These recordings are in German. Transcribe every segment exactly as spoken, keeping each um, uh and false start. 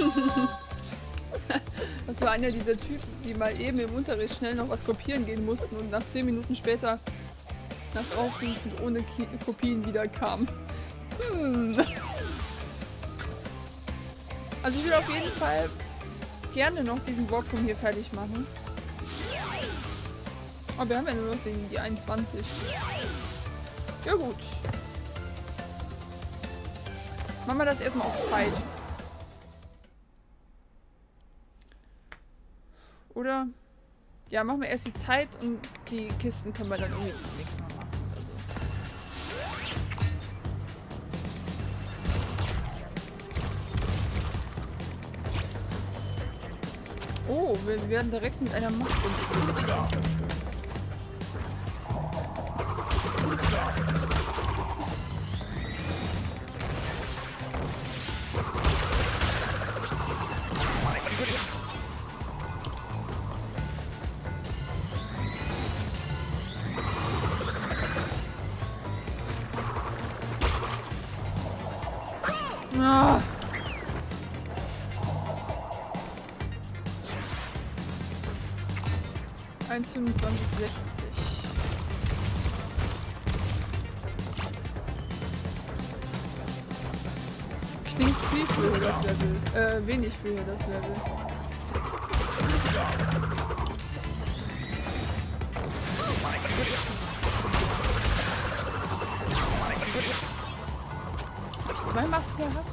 Das war einer dieser Typen, die mal eben im Unterricht schnell noch was kopieren gehen mussten und nach zehn Minuten später nach Aufriechen ohne Ki Kopien wieder kamen. Hm. Also ich will auf jeden Fall gerne noch diesen Walkroom hier fertig machen. Aber wir haben ja nur noch den, die einundzwanzig. Ja gut. Machen wir das erstmal auf Zeit. Oder? Ja, machen wir erst die Zeit und die Kisten können wir dann irgendwie nächstes Mal machen. Oder so. Oh, wir werden direkt mit einer Maske begrüßt. Das ist ja schön. Ah. eins fünfundzwanzig sechzig. Klingt viel für das Level. Äh, wenig für das Level. Hab ich zwei Masken gehabt?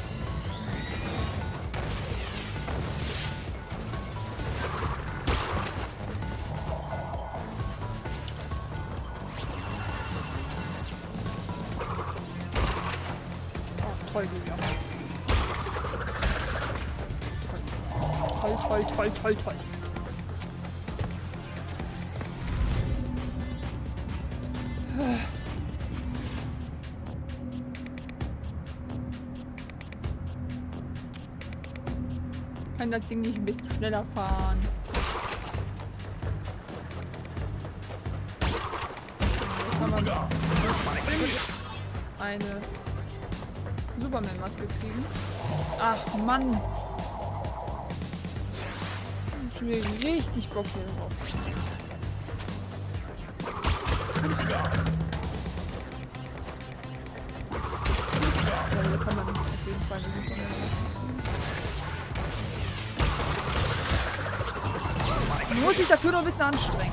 Toll, Julia. Toll, toll, toll, toll, toll. Kann das Ding nicht ein bisschen schneller fahren? Jetzt kann man eine Superman-Maske kriegen. Ach Mann! Ich habe richtig Bock hier drauf. Ja, hier kann man auf jeden Fall eine Superman-Maske kriegen. Man muss sich dafür noch ein bisschen anstrengen.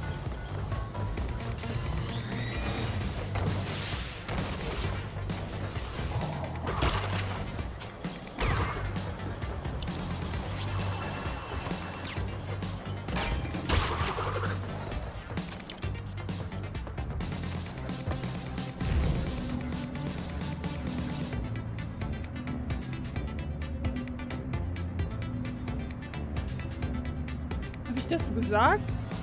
Habe ich das gesagt?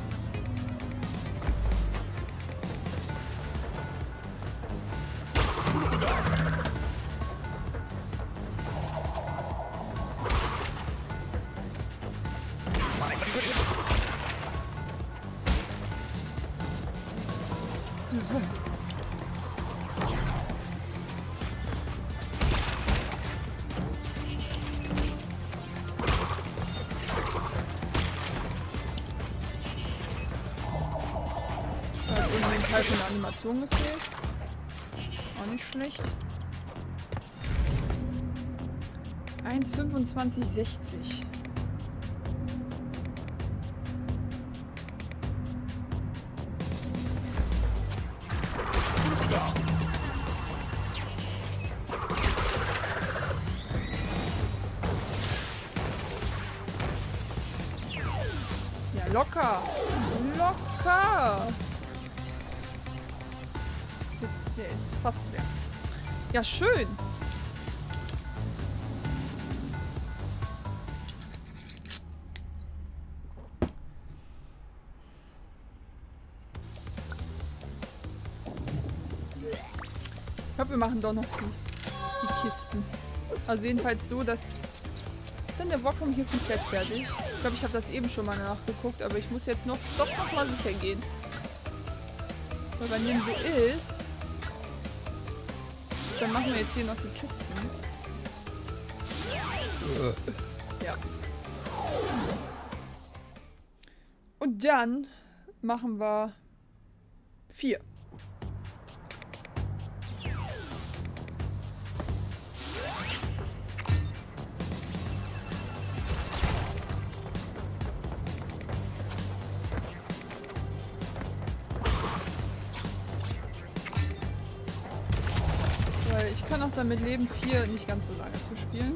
Teil von der Animation gefehlt. Auch nicht schlecht. eins fünfundzwanzig sechzig. Ja, locker. Locker. Der ist fast leer. Ja, schön. Ich glaube, wir machen doch noch die, die Kisten. Also jedenfalls so, dass... Ist dann der Walkroom hier komplett fertig? Ich glaube, ich habe das eben schon mal nachgeguckt, aber ich muss jetzt noch doch noch mal sicher gehen. Weil wenn dem so ist... Dann machen wir jetzt hier noch die Kisten. Ja. Und dann machen wir vier. Weil ich kann auch damit leben, vier nicht ganz so lange zu spielen.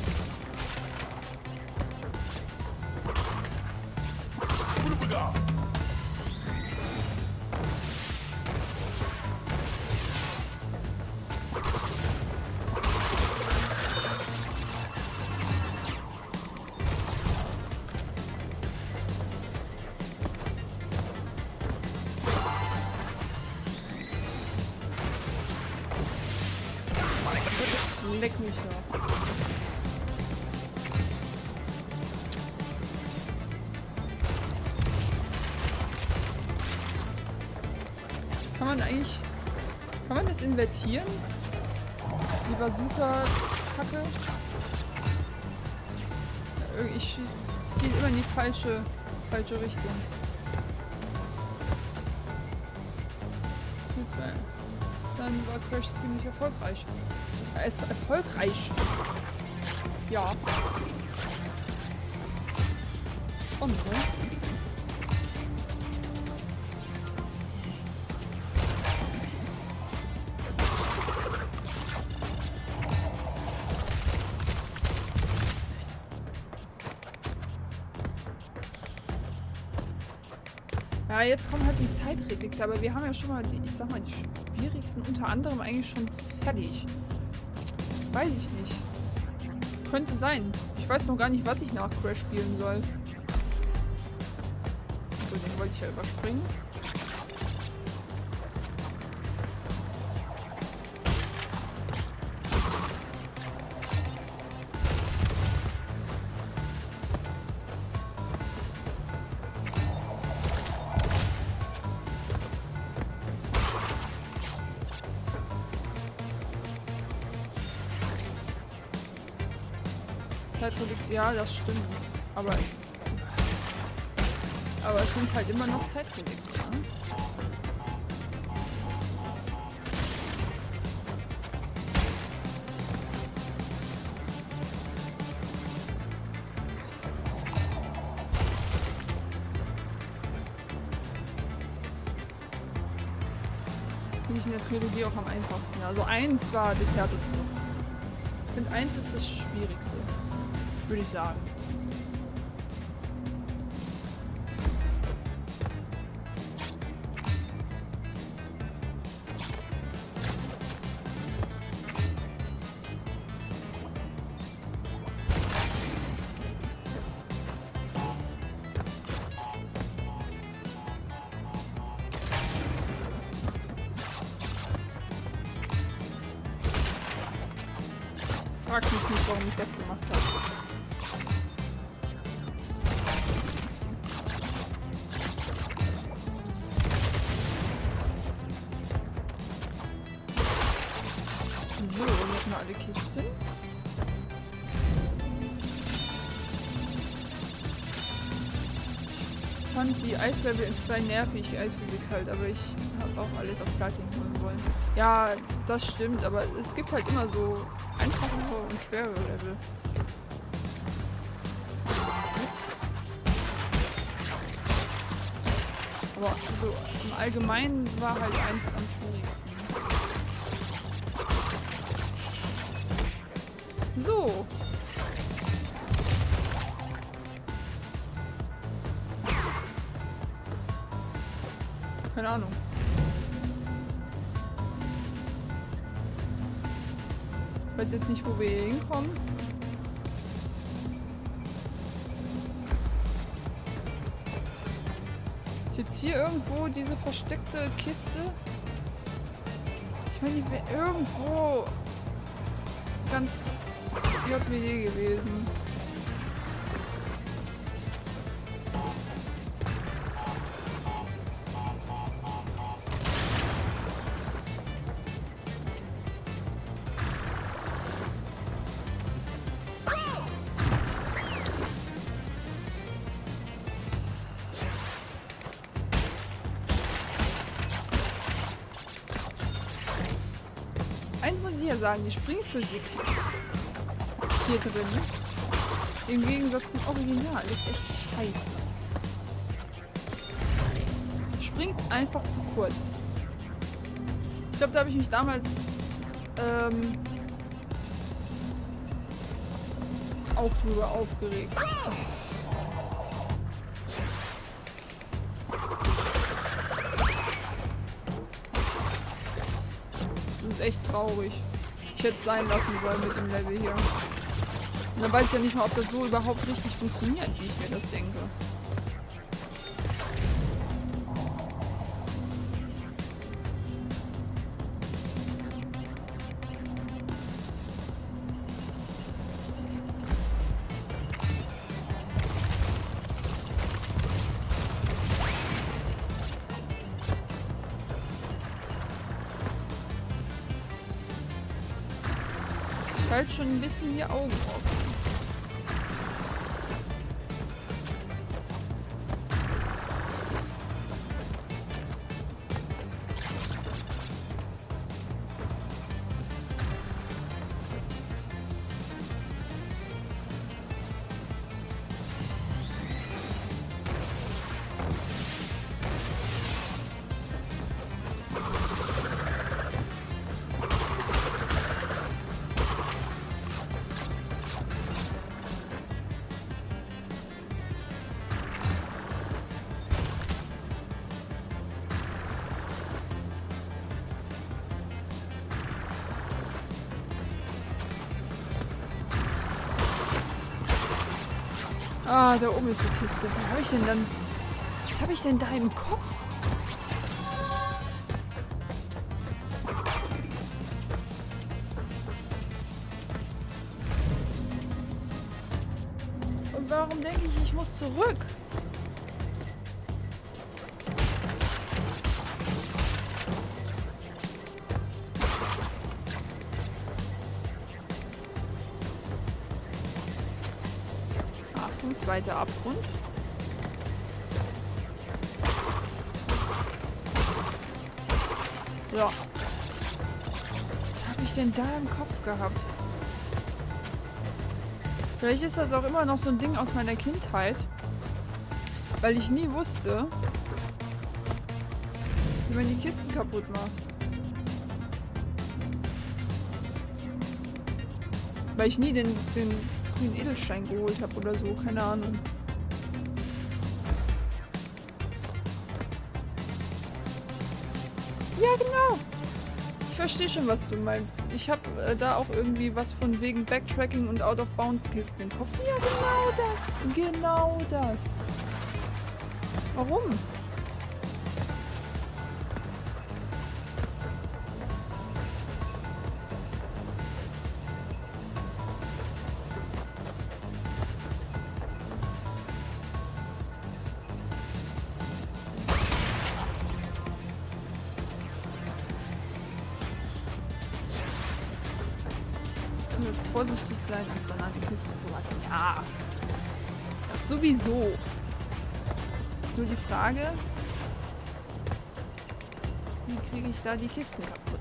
Leck mich doch. Kann man eigentlich... Kann man das invertieren? Die Bazooka-Kacke? Ich ziehe immer in die falsche, falsche Richtung. Jetzt mal. Dann war Crash ziemlich erfolgreich. Er erfolgreich. Ja. Schon, ne? Ja, jetzt kommen halt die Zeitrelikte, aber wir haben ja schon mal, die, ich sag mal, die schwierigsten unter anderem eigentlich schon fertig. Weiß ich nicht. Könnte sein. Ich weiß noch gar nicht, was ich nach Crash spielen soll. So, den wollte ich ja überspringen. Ja, das stimmt. Aber, aber es sind halt immer noch Zeitrelikte. Ne? Finde ich in der Trilogie auch am einfachsten. Also eins war das härteste. Ich finde eins ist das schwierigste. Würde ich sagen. Frag mich nicht, warum ich das gemacht habe. So, jetzt mal alle Kisten. Ich fand die Eislevel in zwei nervig, Eisphysik halt, aber ich habe auch alles auf Platin holen wollen. Ja, das stimmt, aber es gibt halt immer so einfachere und schwere Level. Aber also im Allgemeinen war halt eins am schwierigsten. So. Keine Ahnung. Ich weiß jetzt nicht, wo wir hier hinkommen. Ist jetzt hier irgendwo diese versteckte Kiste? Ich meine, die wäre irgendwo ganz J W D gewesen. Eins muss ich ja sagen, die Springphysik hier drin, im Gegensatz zum Original, ist echt scheiße. Springt einfach zu kurz. Ich glaube, da habe ich mich damals ähm, auch drüber aufgeregt. Das ist echt traurig. Ich hätte es sein lassen sollen mit dem Level hier. Und dann weiß ich ja nicht mal, ob das so überhaupt richtig funktioniert, wie ich mir das denke. Halt schon ein bisschen die Augen offen. Ah, da oben ist die Kiste. Was habe ich denn dann? Was habe ich denn da im Kopf? Und warum denke ich, ich muss zurück? Zweiter Abgrund. Ja. Was habe ich denn da im Kopf gehabt? Vielleicht ist das auch immer noch so ein Ding aus meiner Kindheit. Weil ich nie wusste, wie man die Kisten kaputt macht. Weil ich nie den, den grünen Edelstein geholt habe oder so, keine Ahnung. Ja, genau. Ich verstehe schon, was du meinst. Ich habe äh, da auch irgendwie was von wegen Backtracking und Out-of-Bounds-Kisten im Kopf. Ja, genau das. Genau das. Warum? Jetzt vorsichtig sein, als dann an die Kiste zu. Ja. Das sowieso. Jetzt nur die Frage, wie kriege ich da die Kisten kaputt?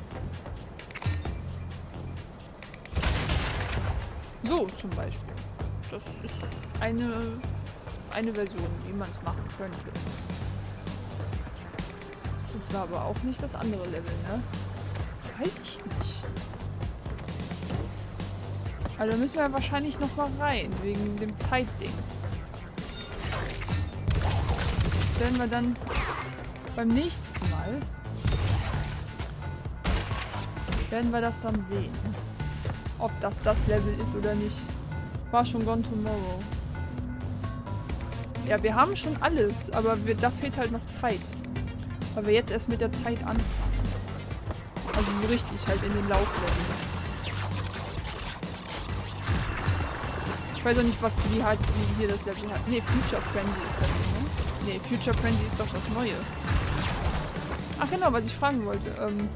So zum Beispiel. Das ist eine, eine Version, wie man es machen könnte. Das war aber auch nicht das andere Level, ne? Weiß ich nicht. Also da müssen wir ja wahrscheinlich noch mal rein, wegen dem Zeitding. Das werden wir dann beim nächsten Mal, werden wir das dann sehen. Ob das das Level ist oder nicht. War schon Gone Tomorrow. Ja, wir haben schon alles, aber wir, da fehlt halt noch Zeit. Weil wir jetzt erst mit der Zeit anfangen. Also so richtig halt in den Laufleveln. Ich weiß auch nicht, was wie halt wie hier das Level hat. Ne, Future Frenzy ist das, ne? Ne, Future Frenzy ist doch das Neue. Ach genau, was ich fragen wollte. Ähm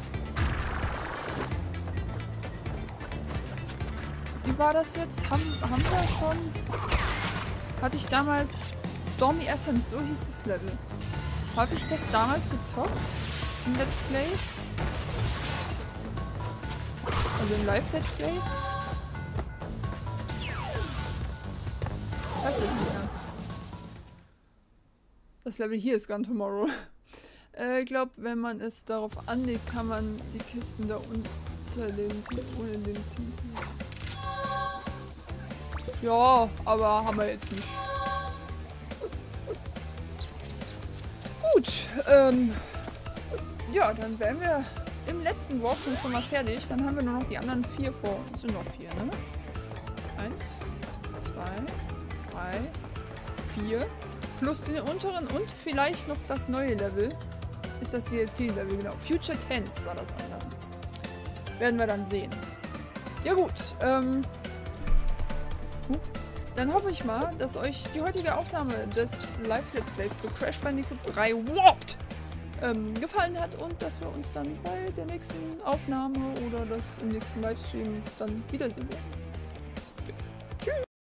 wie war das jetzt? Haben, haben wir schon... Hatte ich damals... Stormy Essence, so hieß das Level. Habe ich das damals gezockt? Im Let's Play? Also im Live-Let's Play. Ich weiß es nicht mehr. Das Level hier ist Gone Tomorrow. äh, ich glaube, wenn man es darauf anlegt, kann man die Kisten da unter dem ohne den Titel. Ja, aber haben wir jetzt nicht. Gut, ähm, ja, dann wären wir im letzten Walkthrough schon mal fertig. Dann haben wir nur noch die anderen vier vor uns. Sind noch vier, ne? Eins, zwei, drei, vier. Plus den unteren und vielleicht noch das neue Level. Ist das D L C-Level, genau. Future Tense war das andere. Werden wir dann sehen. Ja gut, ähm... dann hoffe ich mal, dass euch die heutige Aufnahme des Live-Let's Plays zu Crash Bandicoot drei Warped ähm, gefallen hat und dass wir uns dann bei der nächsten Aufnahme oder das im nächsten Livestream dann wiedersehen werden.